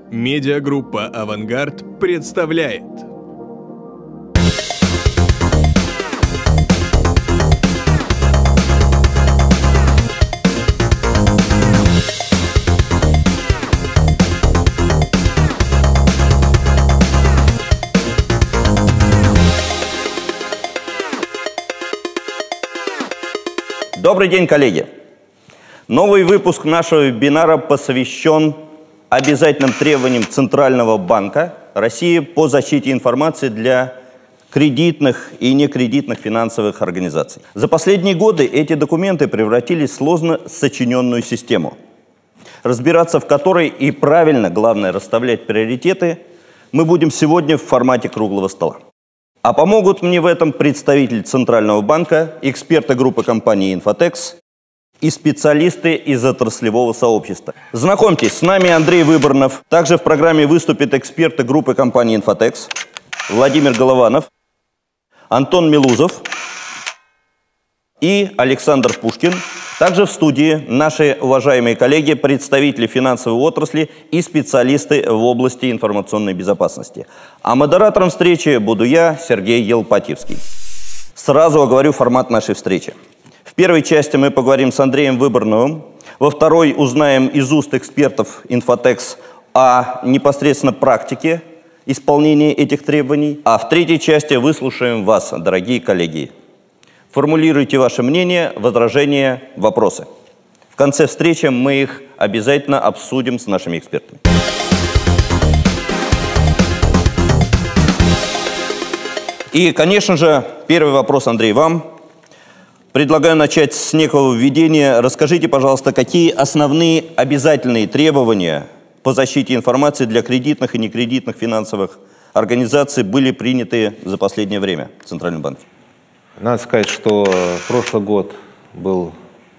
Медиагруппа «Авангард» представляет. Добрый день, коллеги! Новый выпуск нашего вебинара посвящен обязательным требованиям Центрального банка России по защите информации для кредитных и некредитных финансовых организаций. За последние годы эти документы превратились в сложно сочиненную систему, разбираться в которой и правильно, главное, расставлять приоритеты, мы будем сегодня в формате круглого стола. А помогут мне в этом представитель Центрального банка, эксперты группы компании «Инфотекс» и специалисты из отраслевого сообщества. Знакомьтесь, с нами Андрей Выборнов. Также в программе выступят эксперты группы компании «Инфотекс», Владимир Голованов, Антон Милузов и Александр Пушкин. Также в студии наши уважаемые коллеги, представители финансовой отрасли и специалисты в области информационной безопасности. А модератором встречи буду я, Сергей Елпатьевский. Сразу оговорю формат нашей встречи. В первой части мы поговорим с Андреем Выборновым, во второй узнаем из уст экспертов «Инфотекс» о непосредственно практике исполнения этих требований, а в третьей части выслушаем вас, дорогие коллеги. Формулируйте ваше мнение, возражения, вопросы. В конце встречи мы их обязательно обсудим с нашими экспертами. И, конечно же, первый вопрос, Андрей, вам. Предлагаю начать с некого введения. Расскажите, пожалуйста, какие основные обязательные требования по защите информации для кредитных и некредитных финансовых организаций были приняты за последнее время в Центральном банке? Надо сказать, что прошлый год был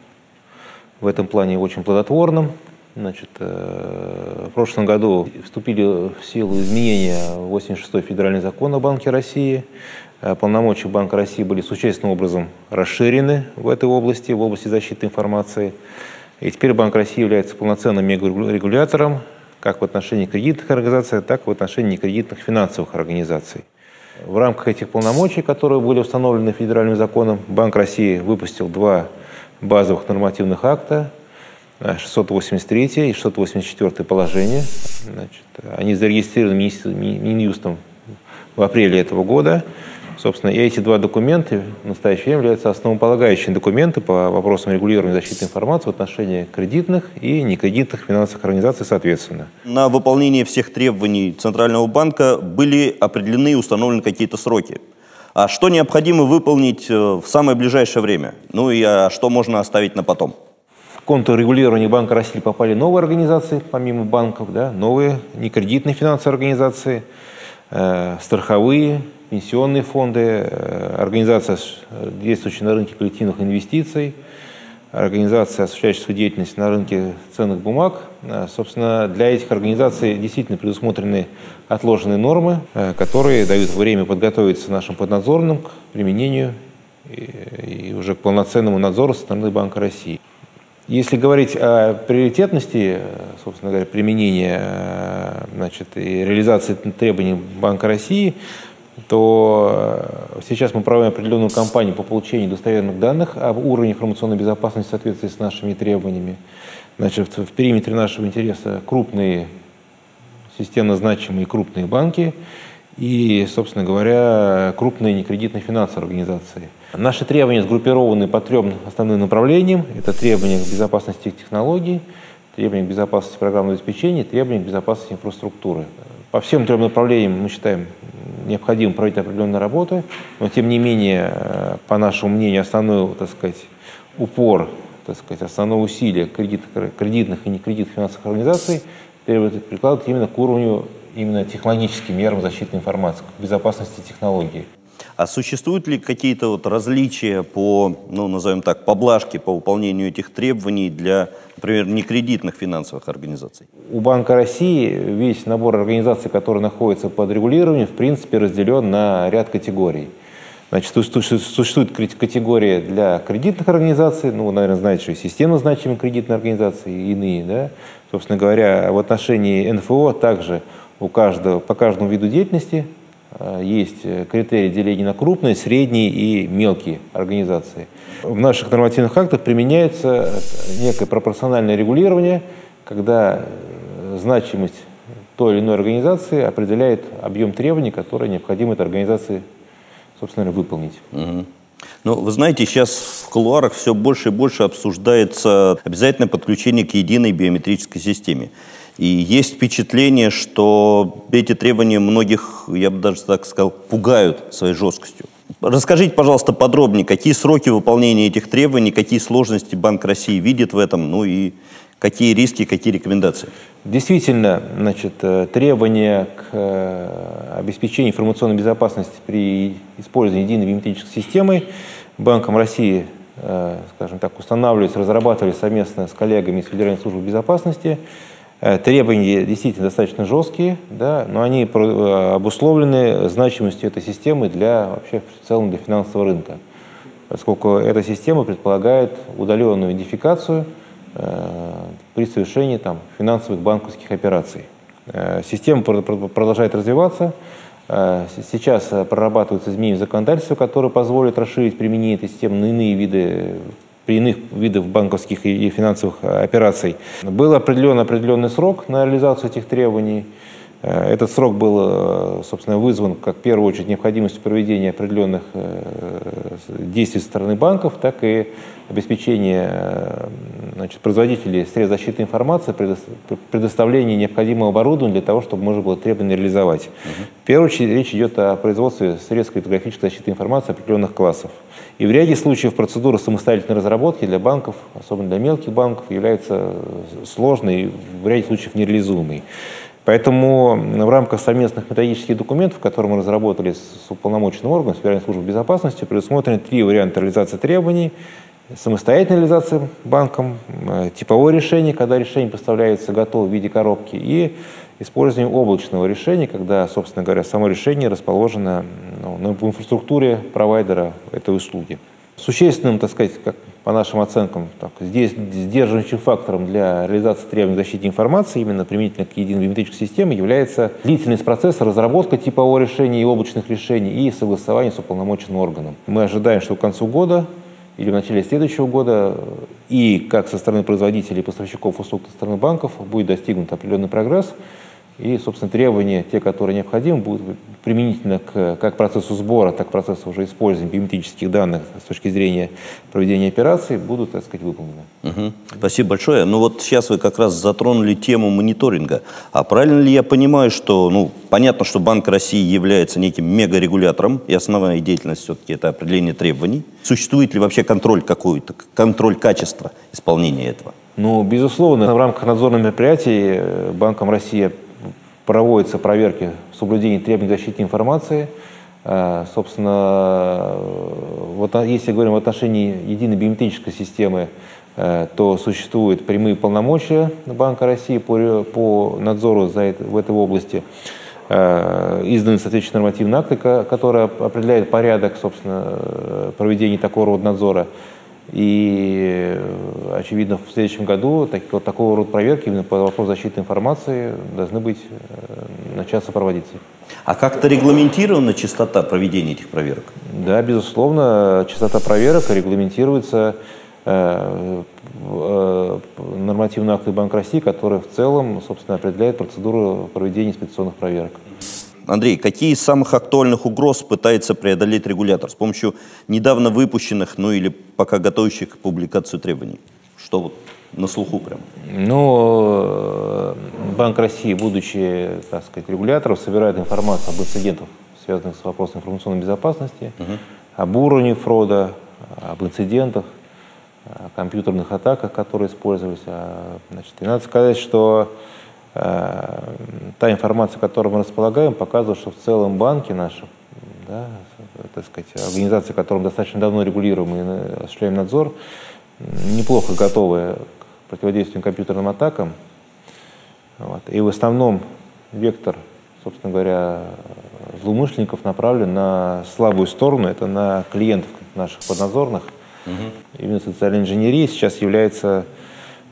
в этом плане очень плодотворным. Значит, в прошлом году вступили в силу изменения 86-й федеральный закон о Банке России. Полномочия Банка России были существенным образом расширены в этой области, в области защиты информации. И теперь Банк России является полноценным мегарегулятором как в отношении кредитных организаций, так и в отношении некредитных финансовых организаций. В рамках этих полномочий, которые были установлены федеральным законом, Банк России выпустил два базовых нормативных акта, 683 и 684 положения. Значит, они зарегистрированы Минюстом в апреле этого года. Собственно, и эти два документа в настоящее время являются основополагающими документами по вопросам регулирования защиты информации в отношении кредитных и некредитных финансовых организаций соответственно. На выполнение всех требований Центрального банка были определены и установлены какие-то сроки. А что необходимо выполнить в самое ближайшее время? Ну и что можно оставить на потом? В контур регулирования Банка России попали новые организации, помимо банков, да, новые некредитные финансовые организации, страховые, пенсионные фонды, организация, действующая на рынке коллективных инвестиций, организация, осуществляющая свою деятельность на рынке ценных бумаг. Собственно, для этих организаций действительно предусмотрены отложенные нормы, которые дают время подготовиться нашим поднадзорным к применению и уже к полноценному надзору со стороны Банка России. Если говорить о приоритетности, собственно говоря, применения, значит, и реализации требований Банка России, то сейчас мы проводим определенную кампанию по получению достоверных данных об уровне информационной безопасности в соответствии с нашими требованиями. Значит, в периметре нашего интереса крупные, системно значимые крупные банки и, собственно говоря, крупные некредитные финансовые организации. Наши требования сгруппированы по трем основным направлениям. Это требования к безопасности технологий, требования к безопасности программного обеспечения, требования к безопасности инфраструктуры. По всем трем направлениям мы считаем необходимо проводить определенные работы, но тем не менее, по нашему мнению, основной, так сказать, упор, так сказать, основное усилие кредитных и некредитных финансовых организаций прикладывать именно к уровню именно технологическим мерам защиты информации, к безопасности технологий. А существуют ли какие-то различия по, назовем так, поблажки по выполнению этих требований для, например, некредитных финансовых организаций? У Банка России весь набор организаций, которые находятся под регулированием, в принципе, разделен на ряд категорий. Значит, существует категория для кредитных организаций, наверное, знаете, что системно значимые кредитные организации и иные, да? Собственно говоря, в отношении НФО также по каждому виду деятельности есть критерии деления на крупные, средние и мелкие организации. В наших нормативных актах применяется некое пропорциональное регулирование, когда значимость той или иной организации определяет объем требований, которые необходимо этой организации, собственно, выполнить. Ну, вы знаете, сейчас в кулуарах все больше и больше обсуждается обязательное подключение к единой биометрической системе. И есть впечатление, что эти требования многих, я бы даже так сказал, пугают своей жесткостью. Расскажите, пожалуйста, подробнее, какие сроки выполнения этих требований, какие сложности Банк России видит в этом, ну и какие риски, какие рекомендации? Действительно, значит, требования к обеспечению информационной безопасности при использовании единой биометрической системы Банком России, скажем так, устанавливались, разрабатывались совместно с коллегами из Федеральной службы безопасности. Требования действительно достаточно жесткие, да, но они обусловлены значимостью этой системы вообще в целом для финансового рынка, поскольку эта система предполагает удаленную идентификацию при совершении финансовых банковских операций. Система продолжает развиваться. Сейчас прорабатываются изменения в законодательстве, которые позволят расширить применение этой системы на иные виды, при иных видах банковских и финансовых операций. Был определенный срок на реализацию этих требований. Этот срок был, собственно, вызван, как в первую очередь, необходимостью проведения определенных действий со стороны банков, так и обеспечения, значит, производителей средств защиты информации, предоставления необходимого оборудования для того, чтобы можно было требования реализовать. В первую очередь речь идет о производстве средств криптографической защиты информации определенных классов. И в ряде случаев процедура самостоятельной разработки для банков, особенно для мелких банков, является сложной и в ряде случаев нереализуемой. Поэтому в рамках совместных методических документов, которые мы разработали с уполномоченным органом, с Федеральной службой безопасности, предусмотрены 3 варианта реализации требований. Самостоятельная реализация банком, типовое решение, когда решение поставляется готово в виде коробки, и использование облачного решения, когда, собственно говоря, само решение расположено в инфраструктуре провайдера этой услуги. Существенным, так сказать, по нашим оценкам, здесь сдерживающим фактором для реализации требований к защите информации именно применительно к единой биометрической системе является длительность процесса разработки типового решения и облачных решений и согласования с уполномоченным органом. Мы ожидаем, что к концу года или в начале следующего года и как со стороны производителей и поставщиков услуг, со стороны банков будет достигнут определенный прогресс. И, собственно, требования, те, которые необходимы, будут применительно как к процессу сбора, так и к процессу уже использования биометрических данных с точки зрения проведения операций, будут, так сказать, выполнены. Спасибо большое. Ну вот сейчас вы как раз затронули тему мониторинга. А правильно ли я понимаю, что, понятно, что Банк России является неким мегарегулятором, и основная деятельность все-таки это определение требований. Существует ли вообще контроль какой-то, контроль качества исполнения этого? Безусловно, в рамках надзорных мероприятий Банком России проводятся проверки соблюдения требований к защите информации. Собственно, если говорим в отношении единой биометрической системы, то существуют прямые полномочия Банка России по надзору в этой области. Изданы соответствующие нормативные акты, которые определяют порядок, собственно, проведения такого рода надзора. И, очевидно, в следующем году такого рода проверки именно по вопросу защиты информации должны начаться проводиться. А как-то регламентирована частота проведения этих проверок? Да, безусловно, частота проверок регламентируется нормативные акты Банка России, которые в целом, собственно, определяют процедуру проведения инспекционных проверок. Андрей, какие из самых актуальных угроз пытается преодолеть регулятор с помощью недавно выпущенных, или пока готовящих к публикации требований? Что вот на слуху прям? Банк России, будучи, так сказать, регулятором, собирает информацию об инцидентах, связанных с вопросом информационной безопасности, об уровне фрода, об инцидентах, о компьютерных атаках, которые использовались. И надо сказать, что та информация, которой мы располагаем, показывает, что в целом банки наши, так сказать, организации, которым достаточно давно регулируем и осуществляем надзор, неплохо готовы к противодействию компьютерным атакам. И в основном вектор, собственно говоря, злоумышленников направлен на слабую сторону, это на клиентов наших поднадзорных. Именно социальная инженерия сейчас является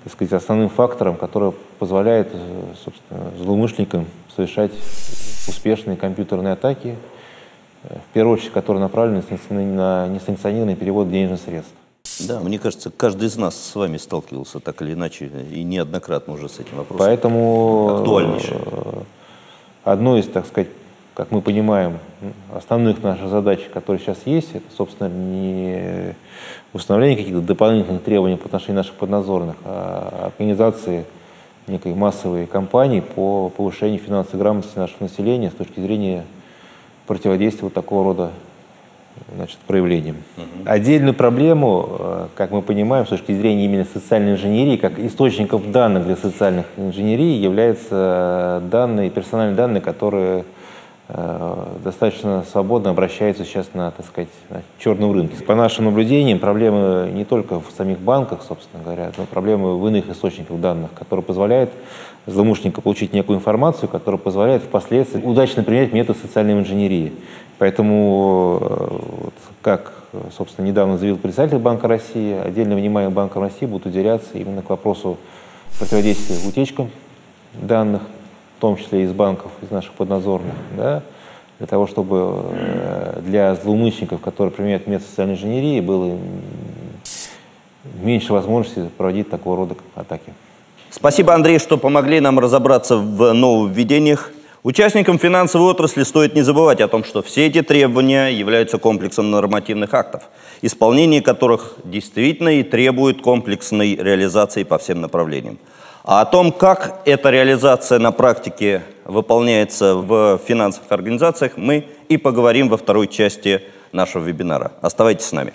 так сказать, основным фактором, который позволяет, собственно, злоумышленникам совершать успешные компьютерные атаки, в первую очередь, которые направлены на несанкционированный перевод денежных средств. Да, мне кажется, каждый из нас с вами сталкивался так или иначе, и неоднократно уже с этим вопросом. Поэтому актуальнейшее. Одной из, так сказать, как мы понимаем, основных наших задач, которые сейчас есть, это, собственно, не установление каких-то дополнительных требований по отношению наших поднадзорных, а организации некой массовой кампании по повышению финансовой грамотности нашего населения с точки зрения противодействия вот такого рода, значит, проявлениям. Отдельную проблему, как мы понимаем, с точки зрения именно социальной инженерии, как источников данных для социальных инженерий, являются данные, персональные данные, которые достаточно свободно обращаются сейчас на, так сказать, на черном рынке. По нашим наблюдениям, проблемы не только в самих банках, собственно говоря, но проблемы в иных источниках данных, которые позволяют злоумышленнику получить некую информацию, которая позволяет впоследствии удачно применять метод социальной инженерии. Поэтому, вот, как, собственно, недавно заявил представитель Банка России, отдельное внимание Банка России будет уделяться именно к вопросу противодействия утечкам данных, в том числе из банков, из наших поднадзорных, да, для того, чтобы для злоумышленников, которые применяют метод социальной инженерии, было меньше возможностей проводить такого рода атаки. Спасибо, Андрей, что помогли нам разобраться в нововведениях. Участникам финансовой отрасли стоит не забывать о том, что все эти требования являются комплексом нормативных актов, исполнение которых действительно и требует комплексной реализации по всем направлениям. А о том, как эта реализация на практике выполняется в финансовых организациях, мы и поговорим во второй части нашего вебинара. Оставайтесь с нами.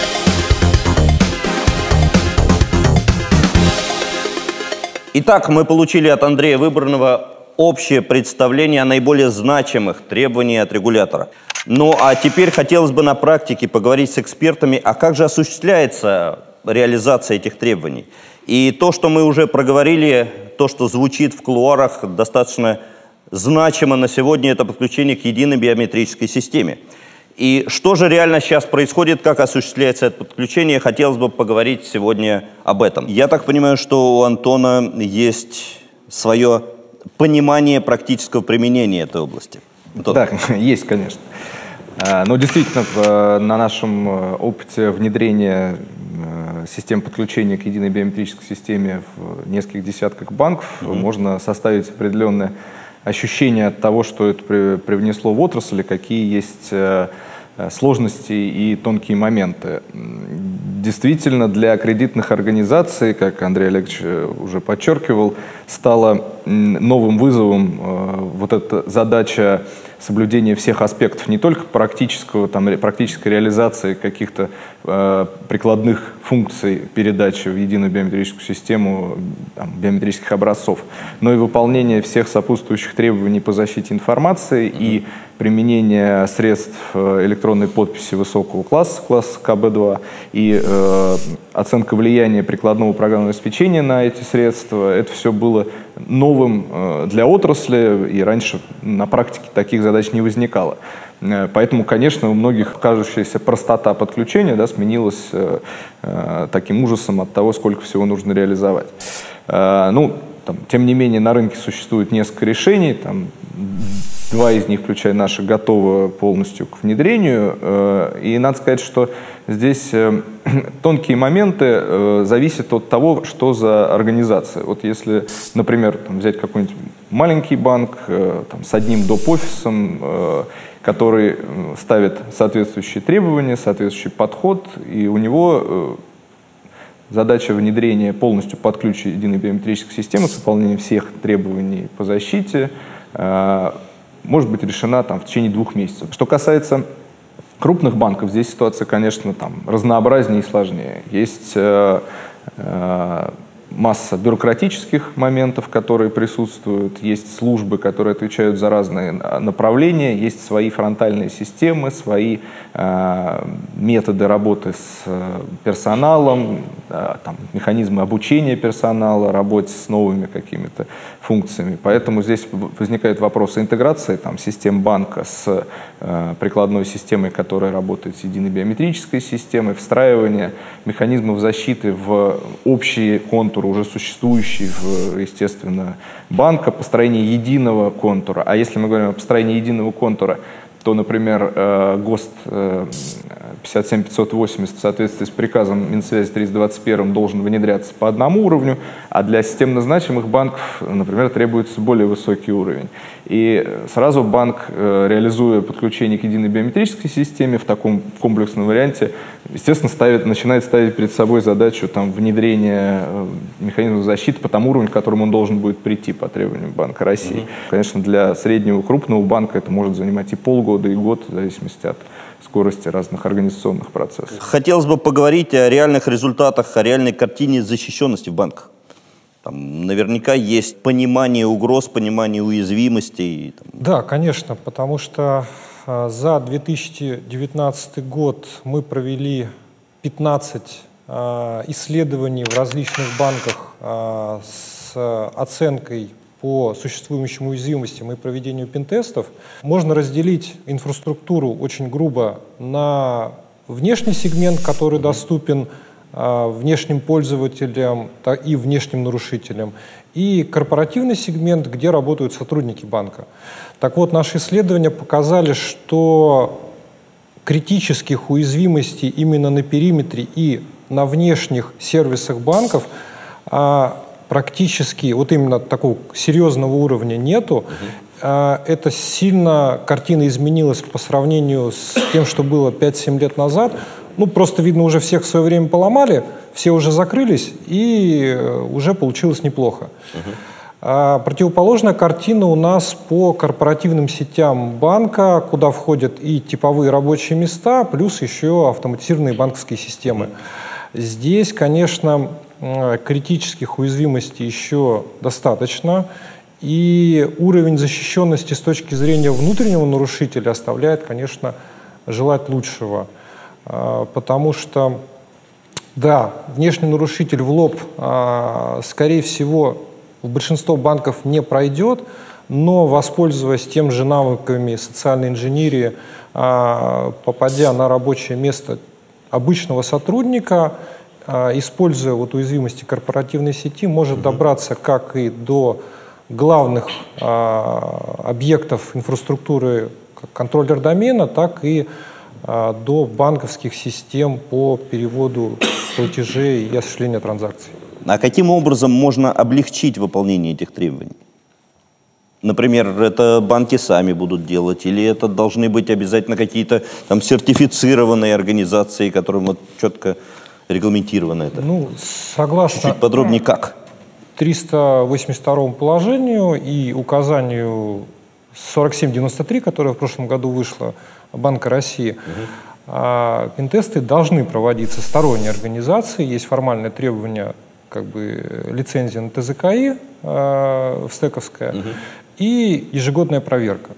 Итак, мы получили от Андрея Выборного общее представление о наиболее значимых требованиях от регулятора. Ну а теперь хотелось бы на практике поговорить с экспертами, а как же осуществляется реализация этих требований. И то, что мы уже проговорили, то, что звучит в кулуарах, достаточно значимо на сегодня, это подключение к единой биометрической системе. И что же реально сейчас происходит, как осуществляется это подключение, хотелось бы поговорить сегодня об этом. Я так понимаю, что у Антона есть свое понимание практического применения этой области. Антон. Да, есть, конечно. Но действительно, на нашем опыте внедрения систем подключения к единой биометрической системе в нескольких десятках банков можно составить определенное ощущение от того, что это привнесло в отрасль, какие есть сложности и тонкие моменты. Действительно, для кредитных организаций, как Андрей Олегович уже подчеркивал, стала новым вызовом вот эта задача соблюдения всех аспектов, не только практической реализации каких-то прикладных функций передачи в единую биометрическую систему биометрических образцов, но и выполнение всех сопутствующих требований по защите информации и применение средств электронной подписи высокого класса, класса КБ2, и оценка влияния прикладного программного обеспечения на эти средства. Это все было новым для отрасли, и раньше на практике таких задач не возникало. Поэтому, конечно, у многих кажущаяся простота подключения сменилась таким ужасом от того, сколько всего нужно реализовать. Тем не менее, на рынке существует несколько решений. Два из них, включая наши, готовы полностью к внедрению. И надо сказать, что здесь тонкие моменты зависят от того, что за организация. Вот если, например, взять какой-нибудь маленький банк с одним доп. Офисом, который ставит соответствующие требования, соответствующий подход, и у него задача внедрения полностью под ключ единой биометрической системы с выполнением всех требований по защите может быть решена в течение 2 месяцев. Что касается крупных банков, здесь ситуация, конечно, разнообразнее и сложнее. Есть масса бюрократических моментов, которые присутствуют, есть службы, которые отвечают за разные направления, есть свои фронтальные системы, свои методы работы с персоналом, механизмы обучения персонала, работе с новыми какими-то функциями. Поэтому здесь возникают вопросы интеграции систем банка с прикладной системой, которая работает с единой биометрической системой, встраивания механизмов защиты в общие контуры уже существующий, естественно, банка, построение единого контура. А если мы говорим о построении единого контура, то, например, ГОСТ 57580 в соответствии с приказом Минсвязи 321 должен внедряться по одному уровню, а для системно значимых банков, например, требуется более высокий уровень. И сразу банк, реализуя подключение к единой биометрической системе в таком комплексном варианте, естественно, начинает ставить перед собой задачу внедрения механизмов защиты по тому уровню, к которому он должен будет прийти по требованиям Банка России. Конечно, для среднего крупного банка это может занимать и полгода, и год, в зависимости от скорости разных организационных процессов. Хотелось бы поговорить о реальных результатах, о реальной картине защищенности в банках. Там наверняка есть понимание угроз, понимание уязвимостей. Да, конечно, потому что за 2019 год мы провели 15 исследований в различных банках с оценкой по существующим уязвимостям и проведению пентестов. Можно разделить инфраструктуру очень грубо на внешний сегмент, который доступен внешним пользователям и внешним нарушителям, и корпоративный сегмент, где работают сотрудники банка. Так вот, наши исследования показали, что критических уязвимостей именно на периметре и на внешних сервисах банков практически вот именно такого серьезного уровня нету. Это сильно картина изменилась по сравнению с тем, что было 5-7 лет назад. Ну, просто, видно, уже всех в свое время поломали, все уже закрылись, и уже получилось неплохо. Противоположная картина у нас по корпоративным сетям банка, куда входят и типовые рабочие места, плюс еще автоматизированные банковские системы. Здесь, конечно, критических уязвимостей еще достаточно, и уровень защищенности с точки зрения внутреннего нарушителя оставляет, конечно, желать лучшего. Потому что, да, внешний нарушитель в лоб, скорее всего, в большинство банков не пройдет, но, воспользуясь тем же навыками социальной инженерии, попадя на рабочее место обычного сотрудника, используя вот уязвимости корпоративной сети, может добраться как и до главных объектов инфраструктуры, как контроллер домена, так и до банковских систем по переводу платежей и осуществлению транзакций. А каким образом можно облегчить выполнение этих требований? Например, это банки сами будут делать, или это должны быть обязательно какие-то там сертифицированные организации, которым вот четко регламентировано это? Ну, согласно чуть подробнее как? 382 положению и указанию 4793, которое в прошлом году вышло Банка России, пентесты должны проводиться сторонней организацией. Есть формальное требование, как бы лицензия на ТЗКИ стековская и ежегодная проверка.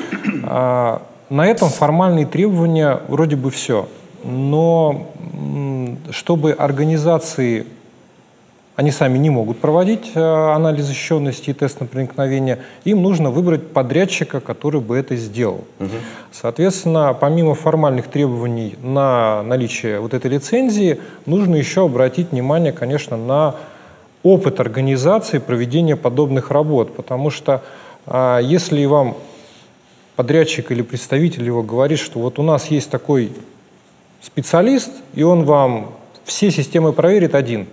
На этом формальные требования вроде бы все. Но чтобы организации, они сами не могут проводить анализ защищенности и тест на проникновение, им нужно выбрать подрядчика, который бы это сделал. Соответственно, помимо формальных требований на наличие вот этой лицензии, нужно еще обратить внимание, конечно, на опыт организации проведения подобных работ, потому что если вам подрядчик или представитель его говорит, что вот у нас есть такой специалист, и он вам все системы проверит один,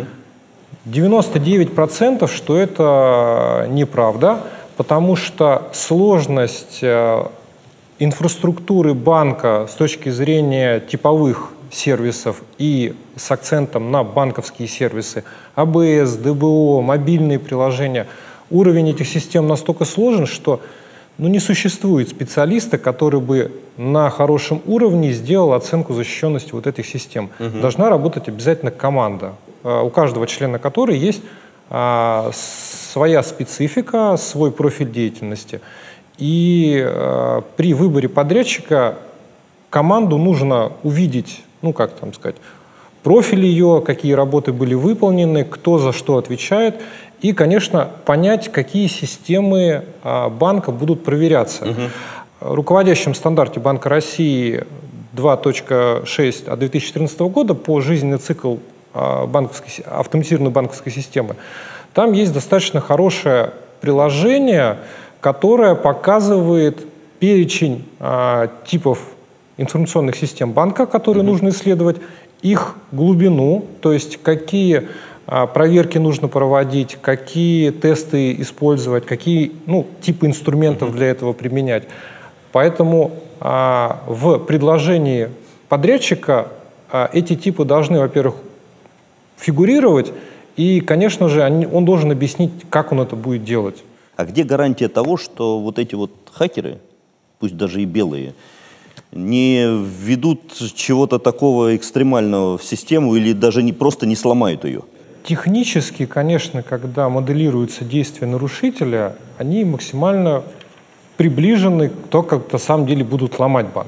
99%, что это неправда, потому что сложность инфраструктуры банка с точки зрения типовых сервисов и с акцентом на банковские сервисы, АБС, ДБО, мобильные приложения, уровень этих систем настолько сложен, что не существует специалиста, который бы на хорошем уровне сделал оценку защищенности вот этих систем. Должна работать обязательно команда, у каждого члена которой есть своя специфика, свой профиль деятельности. И при выборе подрядчика команду нужно увидеть, как там сказать, профиль ее, какие работы были выполнены, кто за что отвечает, и, конечно, понять, какие системы банка будут проверяться. В руководящем стандарте Банка России 2.6 от 2014 года по жизненный цикл автоматизированной банковской системы, там есть достаточно хорошее приложение, которое показывает перечень типов информационных систем банка, которые нужно исследовать, их глубину, то есть какие проверки нужно проводить, какие тесты использовать, какие типы инструментов для этого применять. Поэтому в предложении подрядчика эти типы должны, во-первых, фигурировать, и, конечно же, он должен объяснить, как он это будет делать. А где гарантия того, что вот эти вот хакеры, пусть даже и белые, не введут чего-то такого экстремального в систему или даже просто не сломают ее? Технически, конечно, когда моделируются действия нарушителя, они максимально приближены к тому, как на самом деле будут ломать банк.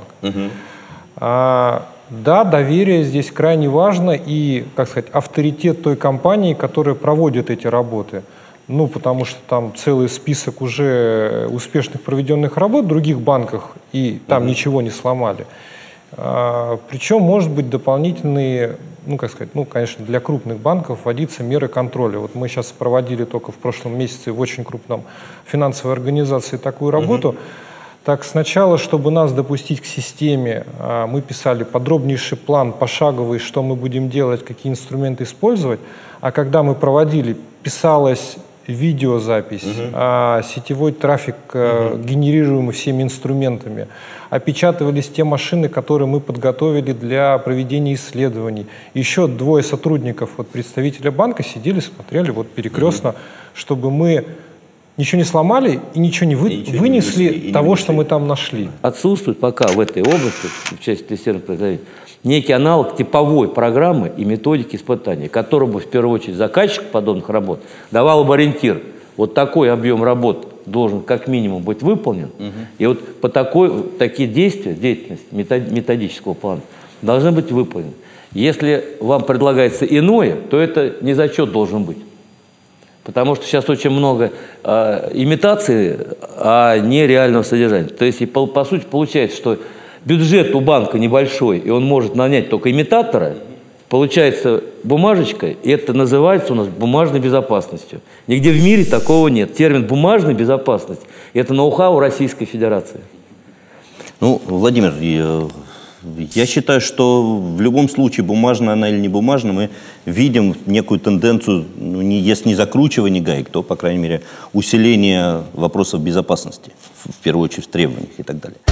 Да, доверие здесь крайне важно и, как сказать, авторитет той компании, которая проводит эти работы. Потому что там целый список уже успешных проведенных работ в других банках, и там ничего не сломали. Причем, может быть, дополнительные, конечно, для крупных банков вводиться меры контроля. Вот мы сейчас проводили только в прошлом месяце в очень крупном финансовой организации такую работу. Так, сначала, чтобы нас допустить к системе, мы писали подробнейший план, пошаговый, что мы будем делать, какие инструменты использовать. А когда мы проводили, писалась видеозапись, сетевой трафик, генерируемый всеми инструментами. Опечатывались те машины, которые мы подготовили для проведения исследований. Еще двое сотрудников, представителя банка, сидели, смотрели перекрестно, чтобы мы ничего не сломали и ничего не вынесли того, что мы там нашли. Отсутствует пока в этой области, в части тестирования производителя, некий аналог типовой программы и методики испытания, которая бы в первую очередь заказчик подобных работ давал бы ориентир. Вот такой объем работ должен как минимум быть выполнен. И вот по такие действия, деятельность методического плана должны быть выполнены. Если вам предлагается иное, то это не зачет должен быть. Потому что сейчас очень много имитации, а не реального содержания. То есть, по сути, получается, что бюджет у банка небольшой, и он может нанять только имитатора, получается бумажечка, и это называется у нас бумажной безопасностью. Нигде в мире такого нет. Термин «бумажная безопасность» – это ноу-хау Российской Федерации. Владимир, я считаю, что в любом случае, бумажная она или не бумажная, мы видим некую тенденцию, если не закручивания гаек, то, по крайней мере, усиление вопросов безопасности, в первую очередь в требованиях и так далее.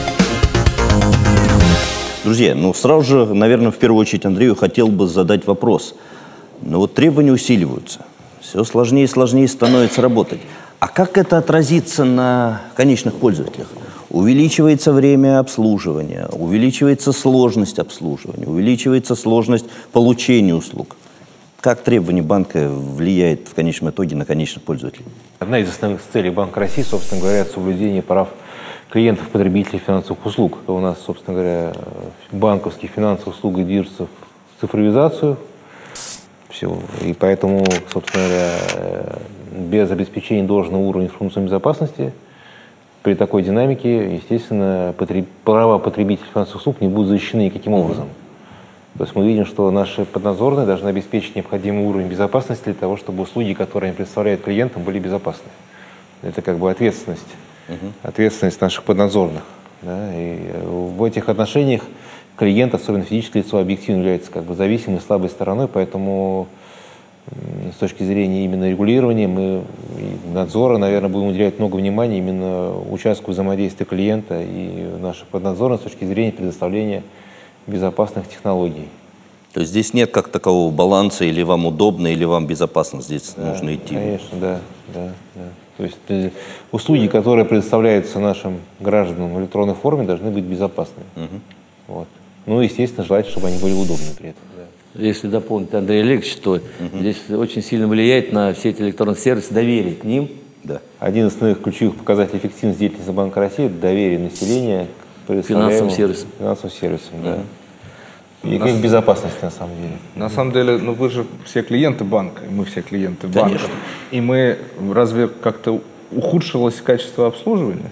Друзья, сразу же, наверное, в первую очередь Андрею хотел бы задать вопрос. Требования усиливаются, все сложнее и сложнее становится работать. А как это отразится на конечных пользователях? Увеличивается время обслуживания, увеличивается сложность обслуживания, увеличивается сложность получения услуг. Как требование банка влияет в конечном итоге на конечных пользователей? Одна из основных целей Банка России, собственно говоря, это соблюдение прав клиентов, потребителей финансовых услуг. У нас, собственно говоря, банковские финансовые услуги движутся в цифровизацию. Все. И поэтому, собственно говоря, без обеспечения должного уровня информационной безопасности при такой динамике, естественно, права потребителей финансовых услуг не будут защищены никаким образом. То есть мы видим, что наши поднадзорные должны обеспечить необходимый уровень безопасности для того, чтобы услуги, которые они представляют клиентам, были безопасны. Это ответственность. Ответственность наших поднадзорных. Да? И в этих отношениях клиент, особенно физическое лицо, объективно является зависимой, слабой стороной, поэтому с точки зрения именно регулирования мы и надзора, наверное, будем уделять много внимания именно участку взаимодействия клиента и наших поднадзорных с точки зрения предоставления безопасных технологий. То есть здесь нет как такового баланса, или вам удобно, или вам безопасно, здесь нужно идти. Конечно, да. То есть услуги, которые предоставляются нашим гражданам в электронной форме, должны быть безопасны. Естественно, желательно, чтобы они были удобны при этом. Если дополнить Андрея Олеговича, то здесь очень сильно влияет на все эти электронные сервисы доверие к ним. Да. Один из основных ключевых показателей эффективности деятельности Банка России – это доверие населения к финансовым сервисам. Да. И к безопасности, на самом деле. На самом деле, вы же все клиенты банка, и мы все клиенты банка. И мы разве как-то ухудшилось качество обслуживания?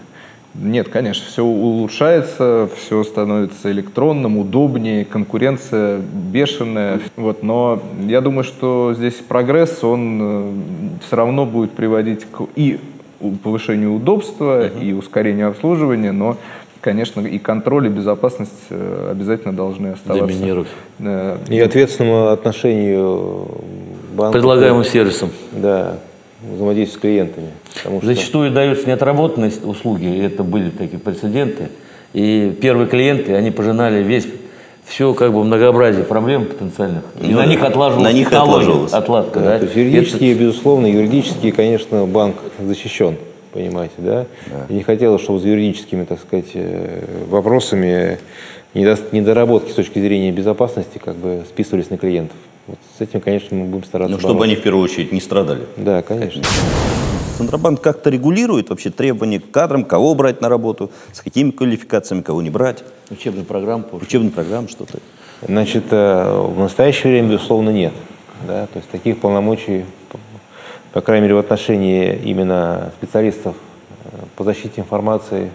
Нет, конечно, все улучшается, все становится электронным, удобнее, конкуренция бешеная. Вот, но я думаю, что здесь прогресс, он все равно будет приводить к и повышению удобства, и ускорению обслуживания, но, конечно, и контроль, и безопасность обязательно должны оставаться. Доминировать. И ответственному отношению банка. Предлагаемым сервисом. Да. Взаимодействие с клиентами. Зачастую даются неотработанные услуги, и это были такие прецеденты. И первые клиенты, они пожинали все как бы многообразие проблем потенциальных. И на них отлаживалась отладка. Да, то есть юридически, безусловно, юридически, банк защищен, понимаете, да? И не хотелось, чтобы с юридическими, так сказать, вопросами недоработки с точки зрения безопасности как бы списывались на клиентов. Вот с этим, конечно, мы будем стараться бороться. Чтобы они в первую очередь не страдали. Да, конечно. Центробанк как-то регулирует вообще требования к кадрам, кого брать на работу, с какими квалификациями, кого не брать? Учебная программа. Что-то. Значит, в настоящее время, безусловно, нет. Да? То есть таких полномочий, по крайней мере, в отношении именно специалистов по защите информации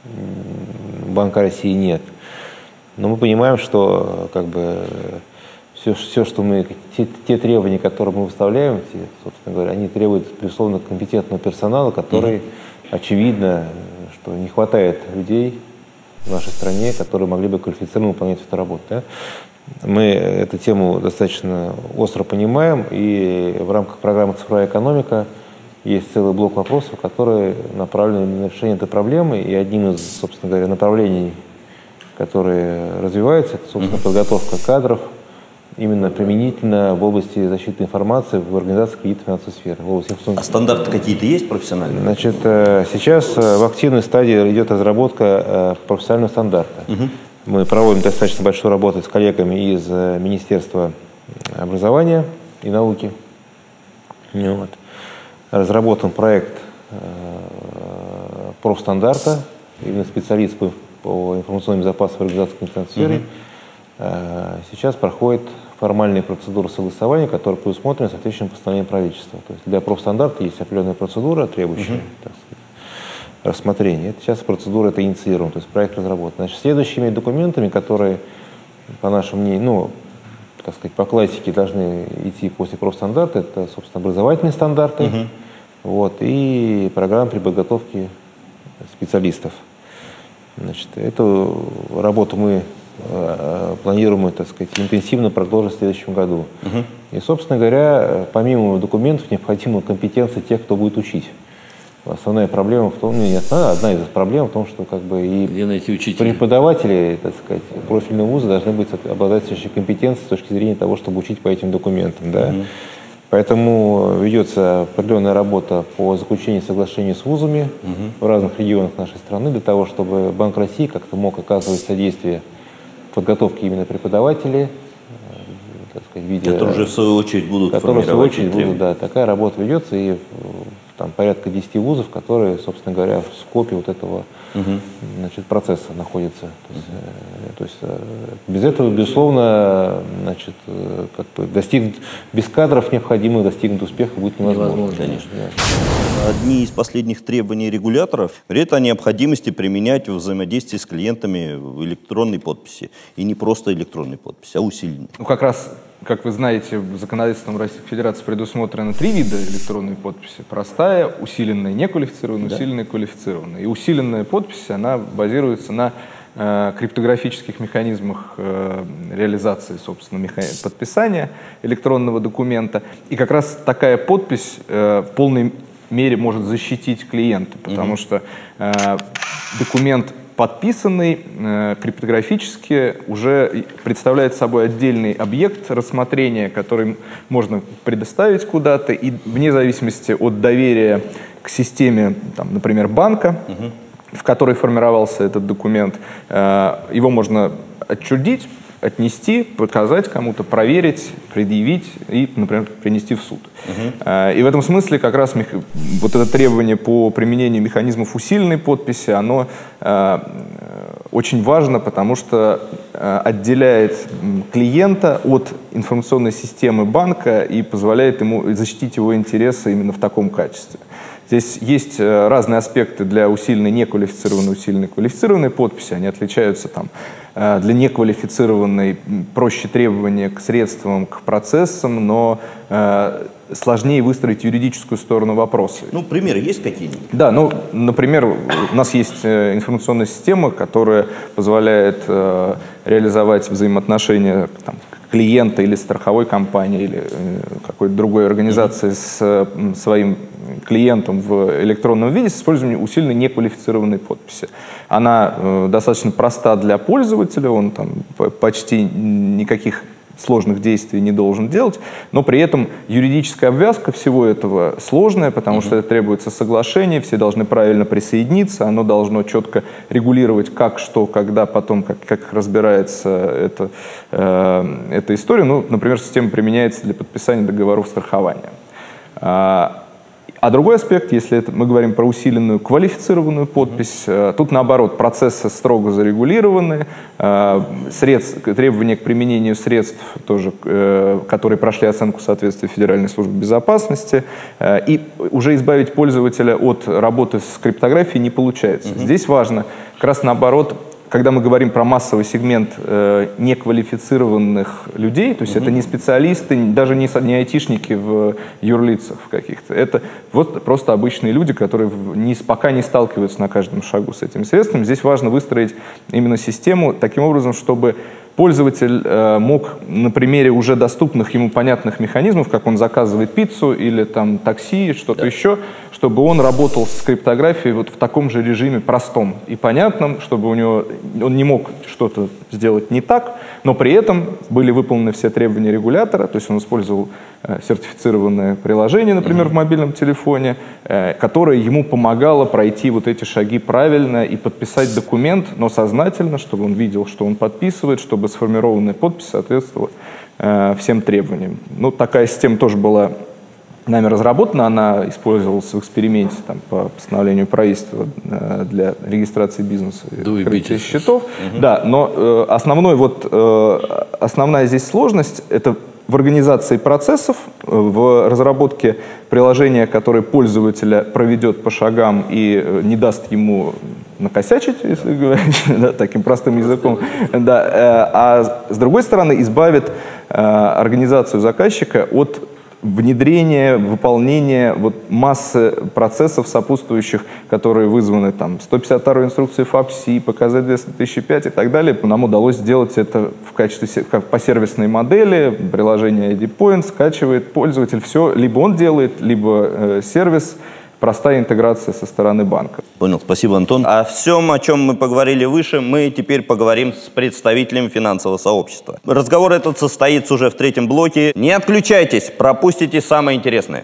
Банка России нет. Но мы понимаем, что как бы все, что мы, те требования, которые мы выставляем, собственно говоря, они требуют, безусловно, компетентного персонала, который, очевидно, что не хватает людей в нашей стране, которые могли бы квалифицированно выполнять эту работу. Да? Мы эту тему достаточно остро понимаем, и в рамках программы «Цифровая экономика» есть целый блок вопросов, которые направлены на решение этой проблемы, и одним из, собственно говоря, направлений, которые развиваются, это, собственно, подготовка кадров, именно применительно в области защиты информации в организации кредитно-финансовой сферы. А стандарты какие-то есть профессиональные? Значит, сейчас в активной стадии идет разработка профессионального стандарта. Мы проводим достаточно большую работу с коллегами из Министерства образования и науки. Вот. Разработан проект профстандарта, именно специалист по информационной безопасности в организации кредитно-финансовой сферы. Сейчас проходит формальные процедуры согласования, которые предусмотрены соответствующим постановлением правительства. То есть для профстандарта есть определенная процедура, требующая так сказать, рассмотрения. Сейчас процедура это инициирована, то есть проект разработан. Значит, следующими документами, которые, по нашему мнению, так сказать, по классике должны идти после профстандарта, это, собственно, образовательные стандарты, вот, и программа при подготовке специалистов. Значит, эту работу мы планируем, так сказать, интенсивно продолжить в следующем году. И, собственно говоря, помимо документов, необходима компетенция тех, кто будет учить. Основная проблема в том, одна из проблем в том, что как бы и преподаватели, так сказать, профильного вуза должны быть обладать компетенцией с точки зрения того, чтобы учить по этим документам. Да? Поэтому ведется определенная работа по заключению соглашений с вузами в разных регионах нашей страны для того, чтобы Банк России как-то мог оказывать содействие подготовки именно преподавателей, так сказать, в виде, которые уже в свою очередь будут формировать. Да, такая работа ведется, и там порядка 10 вузов, которые, собственно говоря, в скопе вот этого значит, процесса находятся. То есть без этого, безусловно, значит, как бы достигнуть, без кадров необходимых достигнуть успеха будет невозможно. Конечно. Да. Одни из последних требований регуляторов говорят о необходимости применять в взаимодействии с клиентами электронной подписи. И не просто электронной подписи, а усиленной. Ну, как раз, как вы знаете, законодательством Российской Федерации предусмотрено 3 вида электронной подписи. Простая, усиленная, неквалифицированная, усиленная, квалифицированная. И усиленная подпись, она базируется на криптографических механизмах реализации, собственно, подписания электронного документа. И как раз такая подпись в полной мере может защитить клиента, потому что документ, подписанный криптографически, уже представляет собой отдельный объект рассмотрения, который можно предоставить куда-то, и вне зависимости от доверия к системе, там, например, банка, в которой формировался этот документ, его можно отчуждить, отнести, показать кому-то, проверить, предъявить и, например, принести в суд. И в этом смысле как раз вот это требование по применению механизмов усиленной подписи, оно очень важно, потому что отделяет клиента от информационной системы банка и позволяет ему защитить его интересы именно в таком качестве. Здесь есть разные аспекты для усиленной неквалифицированной, усиленной квалифицированной подписи. Они отличаются там. Для неквалифицированной проще требования к средствам, к процессам, но сложнее выстроить юридическую сторону вопроса. Ну, примеры есть какие-нибудь? Да, ну, например, у нас есть информационная система, которая позволяет реализовать взаимоотношения там, клиента или страховой компании или какой-то другой организации с своим клиентом в электронном виде с использованием усиленной неквалифицированной подписи. Она достаточно проста для пользователя, он там почти никаких сложных действий не должен делать, но при этом юридическая обвязка всего этого сложная, потому что это требуется соглашение, все должны правильно присоединиться, оно должно четко регулировать, как, что, когда, потом, как разбирается эта история. Ну, например, система применяется для подписания договоров страхования. А другой аспект, если мы говорим про усиленную квалифицированную подпись, тут наоборот, процессы строго зарегулированы, требования к применению средств, тоже, которые прошли оценку соответствия Федеральной службы безопасности, и уже избавить пользователя от работы с криптографией не получается. Здесь важно как раз наоборот, когда мы говорим про массовый сегмент неквалифицированных людей, то есть это не специалисты, даже не айтишники в юрлицах каких-то, это вот просто обычные люди, которые пока не сталкиваются на каждом шагу с этими средствами. Здесь важно выстроить именно систему таким образом, чтобы пользователь мог на примере уже доступных ему понятных механизмов, как он заказывает пиццу или там такси, что-то еще, чтобы он работал с криптографией вот в таком же режиме простом и понятном, чтобы он не мог что-то сделать не так, но при этом были выполнены все требования регулятора, то есть он использовал сертифицированное приложение, например, в мобильном телефоне, которое ему помогало пройти вот эти шаги правильно и подписать документ, но сознательно, чтобы он видел, что он подписывает, чтобы сформированная подпись соответствовала всем требованиям. Ну, такая система тоже была нами разработана, она использовалась в эксперименте там, по постановлению правительства для регистрации бизнеса и открытия счетов. Да, но основная здесь сложность – это в организации процессов, в разработке приложения, которое пользователя проведет по шагам и не даст ему накосячить, если говорить таким простым языком, а с другой стороны избавит организацию заказчика от внедрение, выполнение массы процессов сопутствующих, которые вызваны там 152-й инструкцией ФАПСИ, ПКЗ 2005 и так далее. Нам удалось сделать это в качестве по сервисной модели. Приложение ID Point скачивает пользователь. Все либо он делает, либо сервис. Простая интеграция со стороны банка. Понял, спасибо, Антон. О всем, о чем мы поговорили выше, мы теперь поговорим с представителем финансового сообщества. Разговор этот состоится уже в третьем блоке. Не отключайтесь, пропустите самое интересное.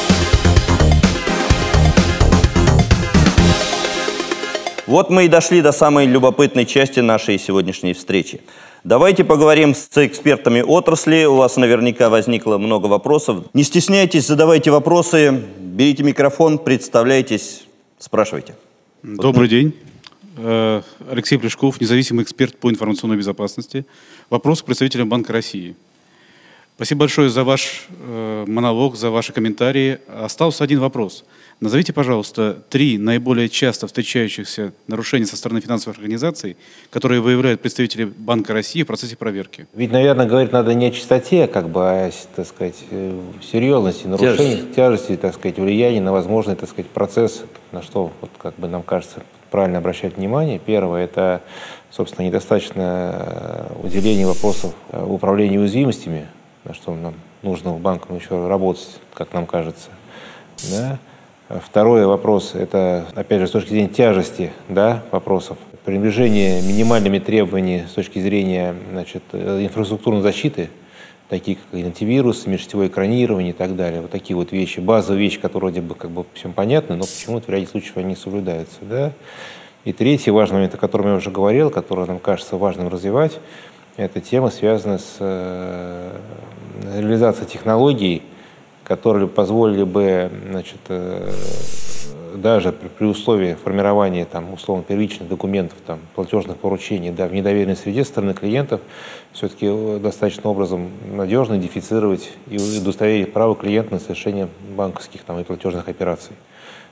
Вот мы и дошли до самой любопытной части нашей сегодняшней встречи. Давайте поговорим с экспертами отрасли. У вас наверняка возникло много вопросов. Не стесняйтесь, задавайте вопросы, берите микрофон, представляйтесь, спрашивайте. Добрый день. Алексей Плешков, независимый эксперт по информационной безопасности. Вопрос к представителям Банка России. Спасибо большое за ваш монолог, за ваши комментарии. Остался один вопрос. Назовите, пожалуйста, 3 наиболее часто встречающихся нарушения со стороны финансовых организаций, которые выявляют представители Банка России в процессе проверки. Ведь, наверное, говорить надо не о чистоте, а, так сказать, серьезности нарушений, тяжести, так сказать, влияния на возможный, так сказать, процесс, на что, вот, как бы нам кажется, правильно обращать внимание. Первое – это, собственно, недостаточное уделение вопросов управления уязвимостями, на что нам нужно в банкам еще работать, как нам кажется. Да? Второй вопрос – это, опять же, с точки зрения тяжести, да, вопросов. Пренебрежение минимальными требованиями с точки зрения, значит, инфраструктурной защиты, такие как антивирус, межсетевое экранирование и так далее. Вот такие вот вещи, базовые вещи, которые вроде бы как бы всем понятны, но почему-то в ряде случаев они не соблюдаются. Да? И третий важный момент, о котором я уже говорил, который нам кажется важным развивать, это тема, связанная с реализацией технологий, которые позволили бы, значит, даже при условии формирования там, условно первичных документов, там, платежных поручений, да, в недоверенной среде со стороны клиентов все-таки достаточным образом надежно идентифицировать и удостоверить право клиента на совершение банковских там, и платежных операций.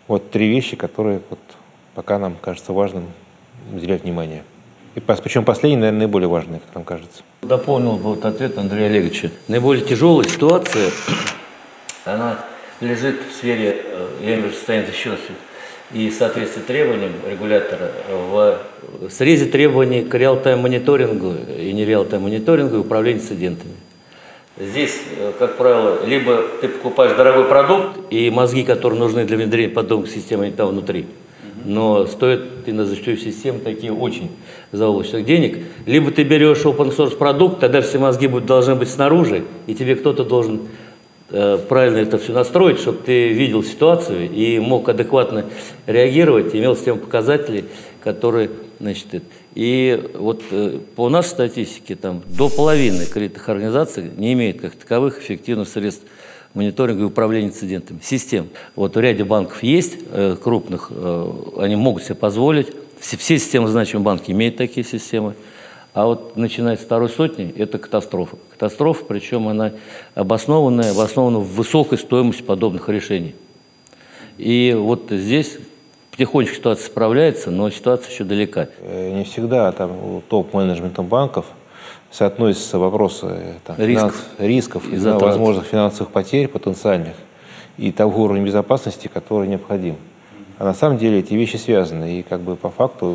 Вот три вещи, которые вот пока нам кажется важным уделять внимание. И причем последний, наверное, наиболее важный, как нам кажется. Дополнил бы вот ответ Андрея Олеговича. Наиболее тяжелая ситуация, она лежит в сфере, я имею в виду, состояния защищенности и соответствия требованиям регулятора в срезе требований к реал-тайм-мониторингу и не реал-тайм-мониторингу и управлению инцидентами. Здесь, как правило, либо ты покупаешь дорогой продукт, и мозги, которые нужны для внедрения подобных систем, они там внутри, но стоят ты на защиту систем такие очень заоблачных денег, либо ты берешь open-source продукт, тогда все мозги должны быть снаружи, и тебе кто-то должен правильно это все настроить, чтобы ты видел ситуацию и мог адекватно реагировать, имел систему показателей, которые, значит, и вот по нашей статистике там до половины кредитных организаций не имеют как таковых эффективных средств мониторинга и управления инцидентами, систем. Вот в ряде банков есть крупных, они могут себе позволить, все системы значимые банки имеют такие системы. А вот начиная с второй сотни, это катастрофа. Катастрофа, причем она обоснована в высокой стоимости подобных решений. И вот здесь потихонечку ситуация справляется, но ситуация еще далека. Не всегда там у топ-менеджмента банков соотносятся вопросы рисков и возможных финансовых потерь потенциальных и того уровня безопасности, который необходим. А на самом деле эти вещи связаны, и как бы по факту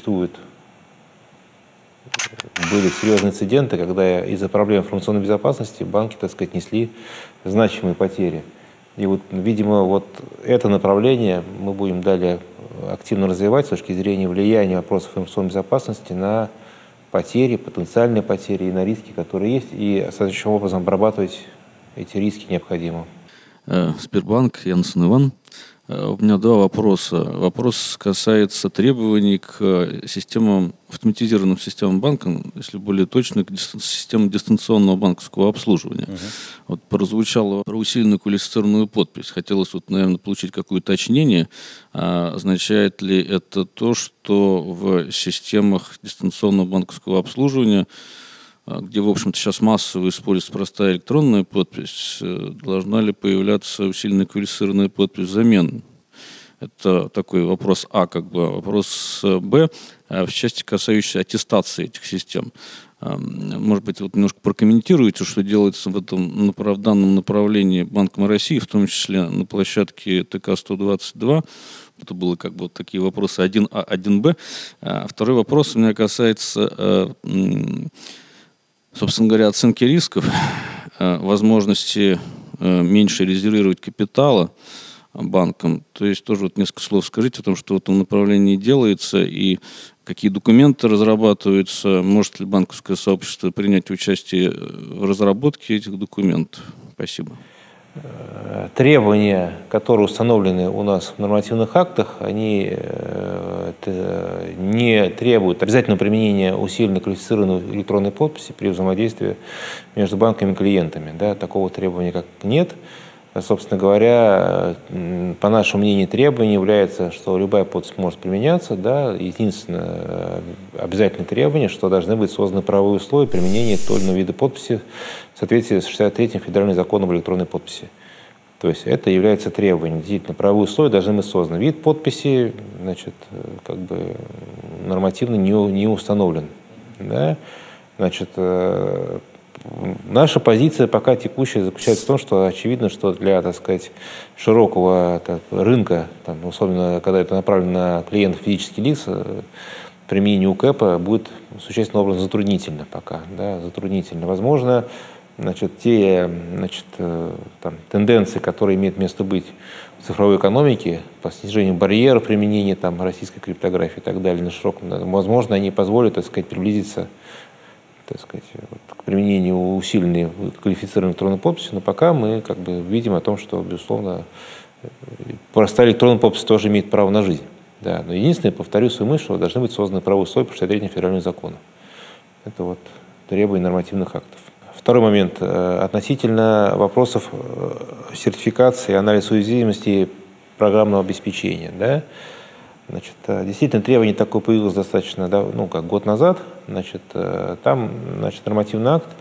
были серьезные инциденты, когда из-за проблем информационной безопасности банки, так сказать, несли значимые потери. И вот, видимо, вот это направление мы будем далее активно развивать с точки зрения влияния вопросов информационной безопасности на потери, потенциальные потери и на риски, которые есть, и соответствующим образом обрабатывать эти риски необходимо. Сбербанк, Янсен Иван. У меня два вопроса. Вопрос касается требований к системам, автоматизированным системам банка, если более точно, к системам дистанционного банковского обслуживания. Вот прозвучало про усиленную квалифицированную подпись. Хотелось, вот, наверное, получить какое-то уточнение. Означает ли это то, что в системах дистанционного банковского обслуживания, где, в общем-то, сейчас массово используется простая электронная подпись, должна ли появляться усиленная квалифицированная подпись взамен? Это такой вопрос А, как бы. Вопрос Б, в части, касающейся аттестации этих систем. Может быть, вот немножко прокомментируете, что делается в этом данном направлении Банком России, в том числе на площадке ТК-122. Это было как бы вот такие вопросы 1А, 1Б. Второй вопрос у меня касается, собственно говоря, оценки рисков, возможности меньше резервировать капитала банкам. То есть тоже вот несколько слов скажите о том, что в этом направлении делается и какие документы разрабатываются. Может ли банковское сообщество принять участие в разработке этих документов? Спасибо. Требования, которые установлены у нас в нормативных актах, они не требуют обязательного применения усиленной квалифицированной электронной подписи при взаимодействии между банками и клиентами. Да, такого требования как нет. Собственно говоря, по нашему мнению, требование является, что любая подпись может применяться. Да, единственное обязательное требование, что должны быть созданы правовые условия применения той или иной вида подписи в соответствии с 63-м федеральным законом об электронной подписи. То есть это является требованием. Действительно, правовые условия должны быть созданы. Вид подписи, значит, как бы нормативно не установлен. Да? Значит, наша позиция пока текущая заключается в том, что очевидно, что для, так сказать, широкого рынка, там, условно, когда это направлено на клиентов физических лиц, применение УКЭПа будет существенным образом затруднительно пока. Да, затруднительно. Возможно, значит, те, значит, там, тенденции, которые имеют место быть в цифровой экономике, по снижению барьеров применения там, российской криптографии и так далее на широком, возможно, они позволят, так сказать, приблизиться, так сказать, к применению усиленной квалифицированной электронной подписи, но пока мы как бы видим о том, что, безусловно, простая электронная подпись тоже имеет право на жизнь. Да. Но единственное, повторю свою мысль, что должны быть созданы правовые условия по 63-му федеральному закону. Это вот требования нормативных актов. Второй момент. Относительно вопросов сертификации, анализа уязвимости программного обеспечения. Да? Значит, действительно, требование такое появилось достаточно, ну, как год назад. Значит, там, значит, нормативный акт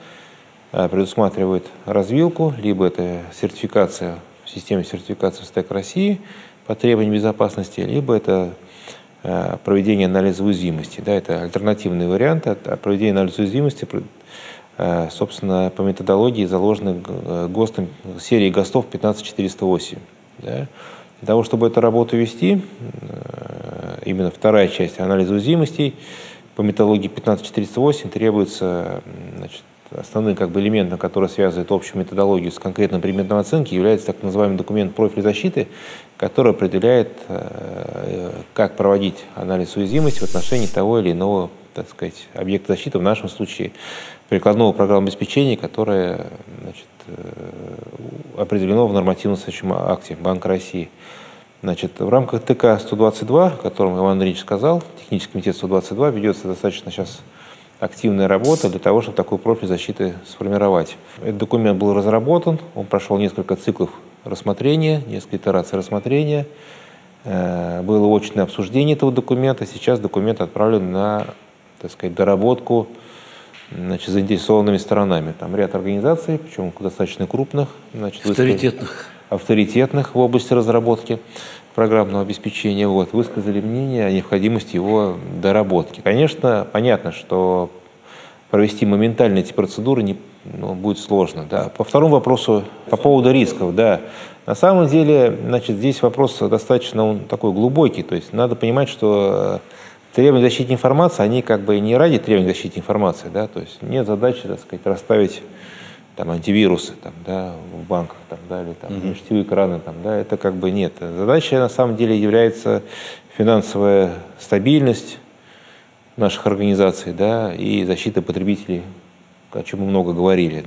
предусматривает развилку, либо это сертификация в системе сертификации в СТЭК России, по требованиям безопасности, либо это проведение анализа уязвимости. Да, это альтернативный вариант. Проведение анализа уязвимости, собственно, по методологии, заложенной ГОСТом, серии ГОСТов 15408. Да. Для того, чтобы эту работу вести, именно вторая часть анализа уязвимостей, по методологии 15408 требуется, значит, основным элементом, который связывает общую методологию с конкретным предметом оценки, является так называемый документ профиль защиты, который определяет, как проводить анализ уязвимости в отношении того или иного, так сказать, объекта защиты, в нашем случае прикладного программного обеспечения, которое, значит, определено в нормативном соответствующем акте Банка России. Значит, в рамках ТК 122, о котором Иван Андреевич сказал, технический комитет 122, ведется достаточно сейчас активная работа для того, чтобы такой профиль защиты сформировать. Этот документ был разработан, он прошел несколько циклов рассмотрения, несколько итераций рассмотрения, было очное обсуждение этого документа, сейчас документ отправлен на, так сказать, доработку, значит, заинтересованными сторонами. Там ряд организаций, причем достаточно крупных, значит, авторитетных в области разработки программного обеспечения, высказали мнение о необходимости его доработки. Конечно, понятно, что провести моментально эти процедуры будет сложно. Да. По второму вопросу, по поводу рисков, да, на самом деле, значит, здесь вопрос достаточно такой глубокий, то есть надо понимать, что требования защиты информации, они не ради требований защиты информации, да, то есть нет задачи, так сказать, расставить антивирусы в банках, или сетевые экраны, это нет. Задача на самом деле является финансовая стабильность наших организаций, и защита потребителей, о чем мы много говорили,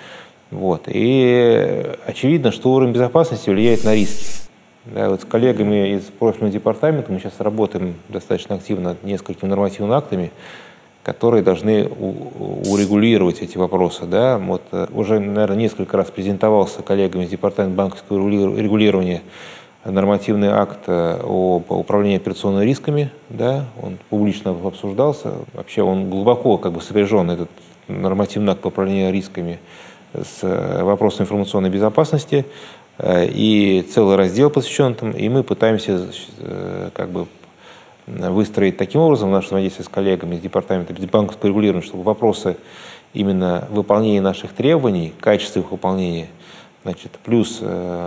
И очевидно, что уровень безопасности влияет на риски. С коллегами из профильного департамента мы сейчас работаем достаточно активно над несколькими нормативными актами, которые должны урегулировать эти вопросы. Уже, наверное, несколько раз презентовался коллегами из Департамента банковского регулирования нормативный акт об управлении операционными рисками. Он публично обсуждался. Вообще он глубоко сопряжен, этот нормативный акт по управлению рисками, с вопросом информационной безопасности. И целый раздел посвящен этому. И мы пытаемся выстроить таким образом наше взаимодействие с коллегами из департамента банковского регулирования, чтобы вопросы именно выполнения наших требований, качества их выполнения, плюс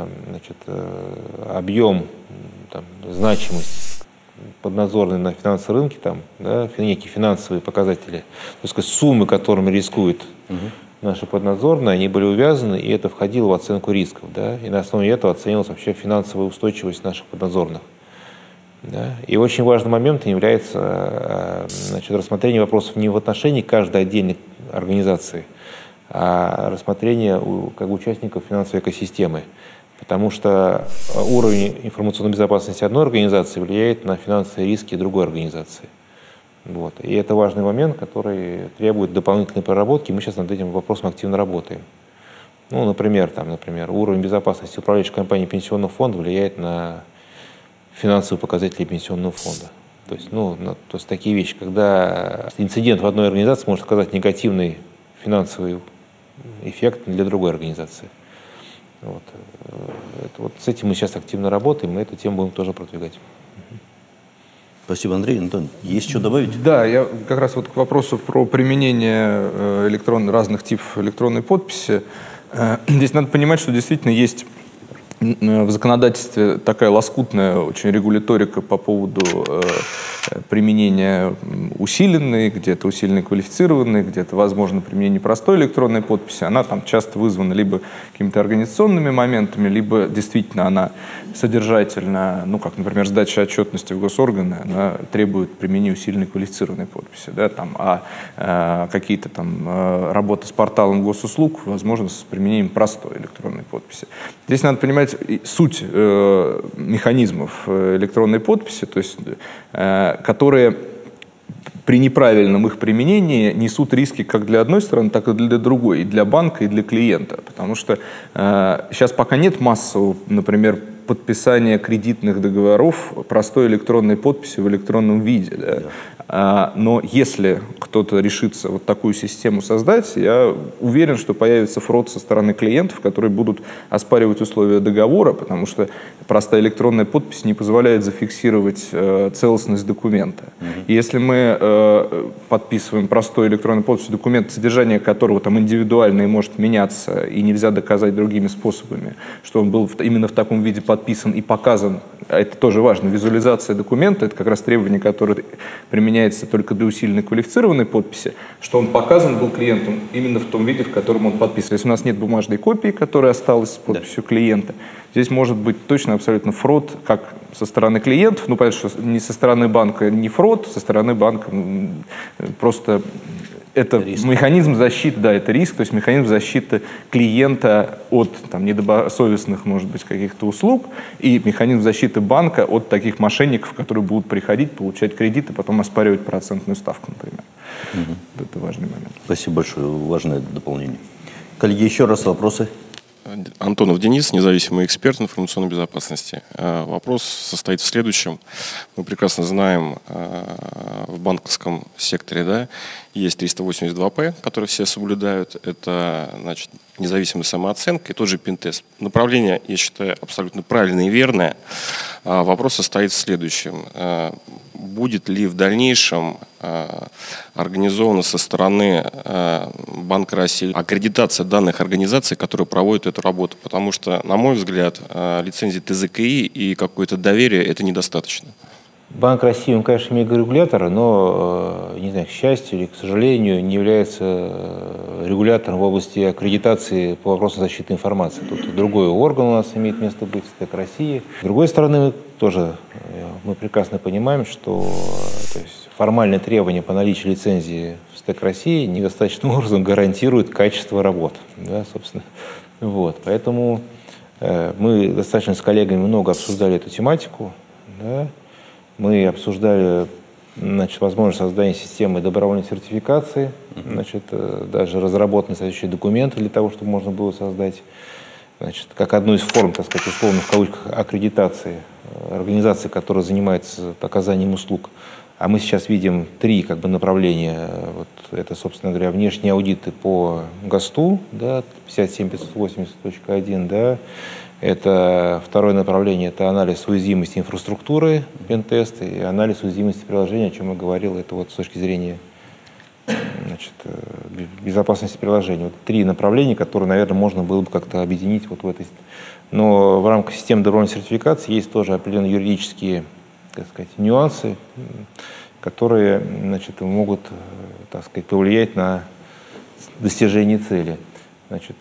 объем, значимость поднадзорной на финансовом рынке, некие финансовые показатели, так сказать, суммы, которыми рискуют наши поднадзорные, они были увязаны, и это входило в оценку рисков. И на основе этого оценивалась вообще финансовая устойчивость наших поднадзорных. И очень важным моментом является рассмотрение вопросов не в отношении каждой отдельной организации, а рассмотрение участников финансовой экосистемы. Потому что уровень информационной безопасности одной организации влияет на финансовые риски другой организации. И это важный момент, который требует дополнительной проработки. Мы сейчас над этим вопросом активно работаем. Например, уровень безопасности управляющей компании пенсионного фонда влияет на финансовые показатели пенсионного фонда. То есть, такие вещи, когда инцидент в одной организации может оказать негативный финансовый эффект для другой организации. С этим мы сейчас активно работаем, и эту тему будем тоже продвигать. Спасибо, Андрей. Антон, есть что добавить? Да, я как раз к вопросу про применение разных типов электронной подписи. Здесь надо понимать, что действительно есть в законодательстве такая лоскутная очень регуляторика по поводу применения усиленной, где-то усиленной квалифицированной, где-то возможно применение простой электронной подписи. Она там часто вызвана либо какими-то организационными моментами, либо действительно она содержательно, как, например, сдача отчетности в госорганы, она требует применения усиленной квалифицированной подписи. Какие-то работы с порталом госуслуг возможно с применением простой электронной подписи. Здесь надо понимать суть механизмов электронной подписи, то есть которые при неправильном их применении несут риски как для одной стороны, так и для другой, и для банка, и для клиента. Потому что сейчас пока нет массового, например, подписания кредитных договоров простой электронной подписью в электронном виде. Но если кто-то решится вот такую систему создать, я уверен, что появится фрод со стороны клиентов, которые будут оспаривать условия договора, потому что простая электронная подпись не позволяет зафиксировать целостность документа. И если мы подписываем простой электронной подписью документ, содержание которого там индивидуально и может меняться, и нельзя доказать другими способами, что он был именно в таком виде подписан и показан, а это тоже важно, визуализация документа, это как раз требование, которое применяется только для усиленной квалифицированной подписи, что он показан был клиентом именно в том виде, в котором он подписан. Если у нас нет бумажной копии, которая осталась с подписью клиента, здесь может быть точно абсолютно фрод как со стороны клиентов, ну, понятно, что не со стороны банка не фрод, со стороны банка просто это механизм защиты, да, это риск, то есть механизм защиты клиента от там, недобросовестных, может быть, каких-то услуг, и механизм защиты банка от таких мошенников, которые будут приходить, получать кредиты, потом оспаривать процентную ставку, например. Это важный момент. Спасибо большое, важное дополнение. Коллеги, еще раз вопросы. Антонов Денис, независимый эксперт информационной безопасности. Вопрос состоит в следующем. Мы прекрасно знаем, в банковском секторе, да, есть 382П, который все соблюдают. Это, значит, независимая самооценка и тот же пентест. Направление, я считаю, абсолютно правильное и верное. Вопрос состоит в следующем. Будет ли в дальнейшем организована со стороны Банка России аккредитация данных организаций, которые проводят эту работу? Потому что, на мой взгляд, лицензии ТЗКИ и какое-то доверие – это недостаточно. Банк России, он, конечно, мегарегулятор, но, не знаю, к счастью или к сожалению, не является регулятором в области аккредитации по вопросам защиты информации. Тут другой орган у нас имеет место быть, СТЭК России. С другой стороны, мы прекрасно понимаем, что то есть, формальные требования по наличию лицензии в СТЭК России недостаточным образом гарантируют качество работ. Да, собственно. Вот. Поэтому мы достаточно с коллегами много обсуждали эту тематику. Да. Мы обсуждали, значит, возможность создания системы добровольной сертификации, значит, даже разработаны соответствующие документы для того, чтобы можно было создать, значит, как одну из форм, так сказать, условно в кавычках, аккредитации организации, которая занимается оказанием услуг. А мы сейчас видим три как бы направления. Вот это, собственно говоря, внешние аудиты по ГОСТу, да, 57580.1, да. Это второе направление, это анализ уязвимости инфраструктуры, пентест, и анализ уязвимости приложения, о чем я говорил, это вот с точки зрения, значит, безопасности приложения. Вот три направления, которые, наверное, можно было бы как-то объединить вот в этой. Но в рамках системы добровольной сертификации есть тоже определенные юридические, так сказать, нюансы, которые, значит, могут, так сказать, повлиять на достижение цели. Значит,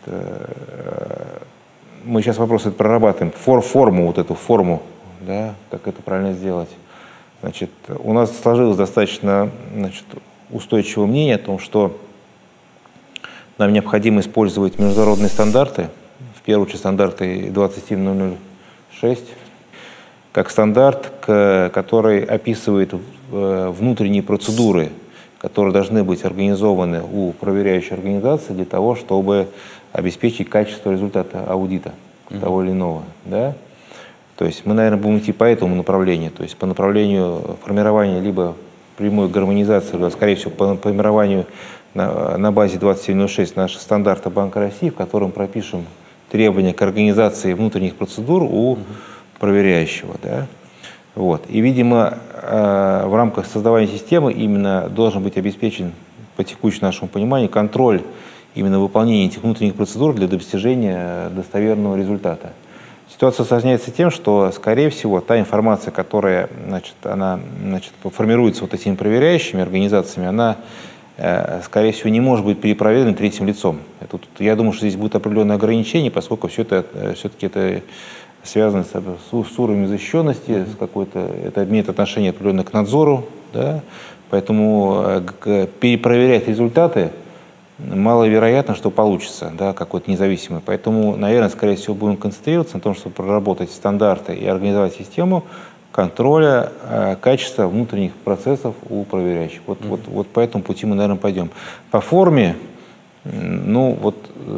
мы сейчас вопрос это прорабатываем, форму, вот эту форму, да, как это правильно сделать. Значит, у нас сложилось достаточно, значит, устойчивое мнение о том, что нам необходимо использовать международные стандарты, в первую очередь стандарты 27006, как стандарт, который описывает внутренние процедуры, которые должны быть организованы у проверяющей организации для того, чтобы обеспечить качество результата аудита того или иного. Да? То есть мы, наверное, будем идти по этому направлению, то есть по направлению формирования либо прямой гармонизации, либо, скорее всего, по формированию на базе 2706 нашего стандарта Банка России, в котором пропишем требования к организации внутренних процедур у проверяющего. Да? Вот. И, видимо, в рамках создавания системы именно должен быть обеспечен, по текущему нашему пониманию, контроль именно выполнения этих внутренних процедур для достижения достоверного результата. Ситуация осложняется тем, что, скорее всего, та информация, которая, значит, она, значит, формируется вот этими проверяющими организациями, она, скорее всего, не может быть перепроверена третьим лицом. Я думаю, что здесь будут определенные ограничения, поскольку все-таки это связано с уровнем защищенности, с какой-то, это имеет отношение определенно к надзору, да? Поэтому перепроверять результаты маловероятно, что получится, да, какой-то независимый. Поэтому, наверное, скорее всего, будем концентрироваться на том, чтобы проработать стандарты и организовать систему контроля качества внутренних процессов у проверяющих. Вот по этому пути мы, наверное, пойдем. По форме Ну, вот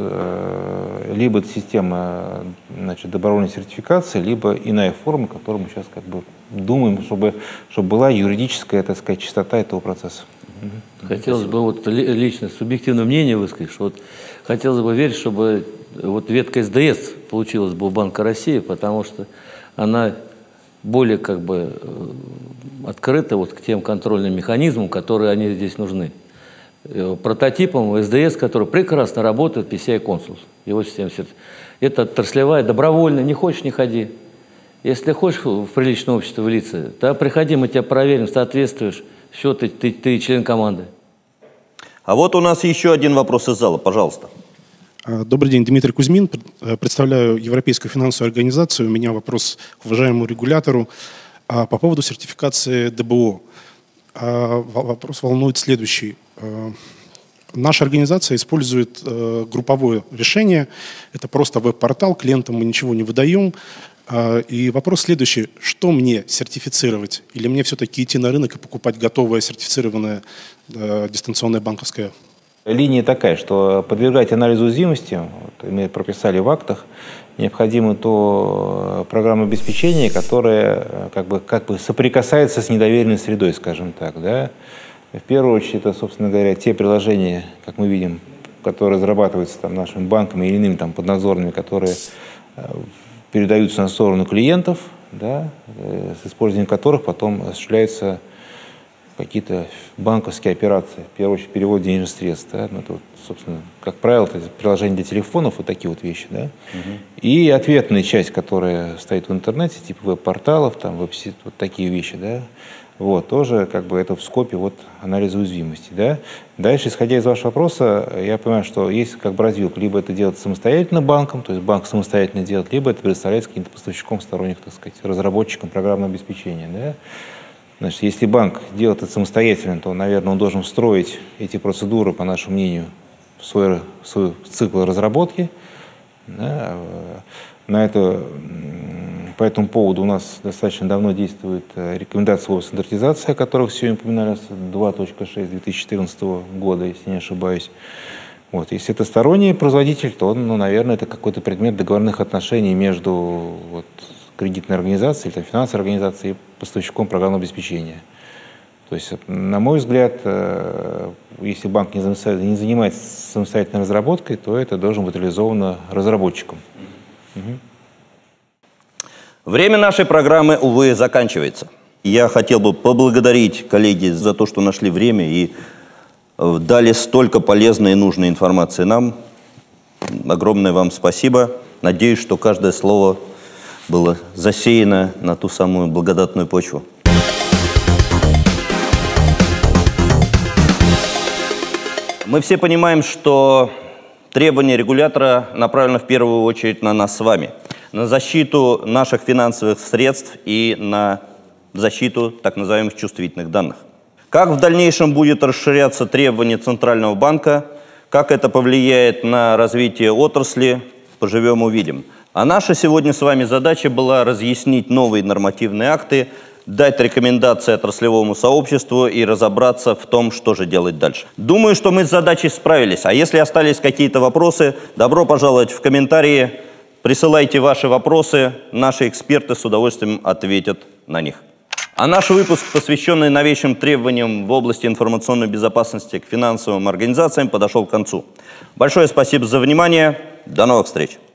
либо это система, значит, добровольной сертификации, либо иная форма, которую мы сейчас как бы думаем, чтобы была юридическая, так сказать, чистота этого процесса. Хотелось бы вот лично субъективное мнение высказать, что вот хотелось бы верить, чтобы вот ветка СДС получилась бы у Банка России, потому что она более как бы открыта вот к тем контрольным механизмам, которые они здесь нужны. Прототипом СДС, который прекрасно работает, PCI Consul. Его система. Это отраслевая, добровольно, не хочешь, не ходи. Если хочешь в приличное общество влиться, то приходи, мы тебя проверим, соответствуешь, все, ты член команды. А вот у нас еще один вопрос из зала, пожалуйста. Добрый день, Дмитрий Кузьмин, представляю Европейскую финансовую организацию. У меня вопрос к уважаемому регулятору по поводу сертификации ДБО. Вопрос волнует следующий. Наша организация использует групповое решение. Это просто веб-портал, клиентам мы ничего не выдаем. И вопрос следующий. Что мне сертифицировать? Или мне все-таки идти на рынок и покупать готовое сертифицированное дистанционное банковское? Линия такая, что подвергать анализу уязвимости, вот, мы прописали в актах, необходимо то программное обеспечение, которое как бы соприкасается с недоверенной средой, скажем так. Да? В первую очередь, это, собственно говоря, те приложения, как мы видим, которые разрабатываются там, нашими банками или иными там, поднадзорными, которые передаются на сторону клиентов, да, с использованием которых потом осуществляются какие-то банковские операции, в первую очередь перевод денежных средств. Да? Ну, это вот, собственно, как правило, это приложения для телефонов, вот такие вот вещи. Да? И ответная часть, которая стоит в интернете, типа веб-порталов, там, веб-сит, вот такие вещи. Да? Вот, тоже как бы это в скопе вот, анализа уязвимости. Да? Дальше, исходя из вашего вопроса, я понимаю, что есть как бы развилка. Либо это делать самостоятельно банком, то есть банк самостоятельно делает, либо это предоставляется каким-то поставщиком сторонних, так сказать, разработчикам программного обеспечения. Да? Значит, если банк делает это самостоятельно, то, наверное, он должен встроить эти процедуры, по нашему мнению, в свой цикл разработки. Да? По этому поводу у нас достаточно давно действует рекомендация о стандартизации, о которых сегодня упоминали, 2.6 2014 года, если не ошибаюсь. Вот. Если это сторонний производитель, то, ну, наверное, это какой-то предмет договорных отношений между вот, кредитной организацией или финансовой организацией и поставщиком программного обеспечения. То есть, на мой взгляд, если банк не занимается самостоятельной разработкой, то это должно быть реализовано разработчиком. Время нашей программы, увы, заканчивается. Я хотел бы поблагодарить коллеги за то, что нашли время и дали столько полезной и нужной информации нам. Огромное вам спасибо. Надеюсь, что каждое слово было засеяно на ту самую благодатную почву. Мы все понимаем, что требования регулятора направлены в первую очередь на нас с вами, на защиту наших финансовых средств и на защиту так называемых чувствительных данных. Как в дальнейшем будет расширяться требования Центрального банка, как это повлияет на развитие отрасли, поживем увидим. А наша сегодня с вами задача была разъяснить новые нормативные акты, дать рекомендации отраслевому сообществу и разобраться в том, что же делать дальше. Думаю, что мы с задачей справились. А если остались какие-то вопросы, добро пожаловать в комментарии. Присылайте ваши вопросы, наши эксперты с удовольствием ответят на них. А наш выпуск, посвященный новейшим требованиям в области информационной безопасности к финансовым организациям, подошел к концу. Большое спасибо за внимание. До новых встреч!